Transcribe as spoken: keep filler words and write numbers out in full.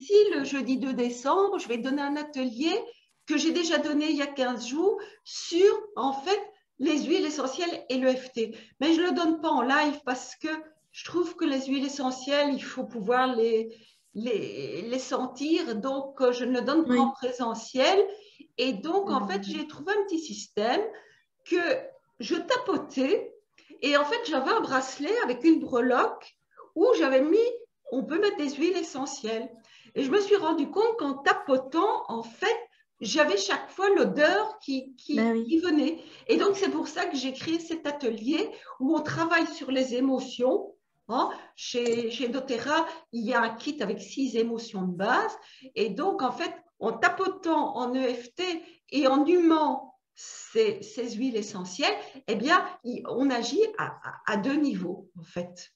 le jeudi deux décembre, je vais donner un atelier que j'ai déjà donné il y a quinze jours sur, en fait, les huiles essentielles et l'E F T. Mais je ne le donne pas en live parce que je trouve que les huiles essentielles, il faut pouvoir les, les, les sentir. Donc, je ne le donne qu'en Oui. présentiel. Et donc, en fait, Mhm. j'ai trouvé un petit système que je tapotais. Et en fait, j'avais un bracelet avec une breloque où j'avais mis, on peut mettre des huiles essentielles. Et je me suis rendu compte qu'en tapotant, en fait, j'avais chaque fois l'odeur qui, Ben qui, qui oui. venait. Et donc, c'est pour ça que j'ai créé cet atelier où on travaille sur les émotions. Hein. Chez, chez doTERRA, il y a un kit avec six émotions de base. Et donc, en fait, en tapotant en E F T et en humant ces, ces huiles essentielles, eh bien, on agit à, à, à deux niveaux, en fait.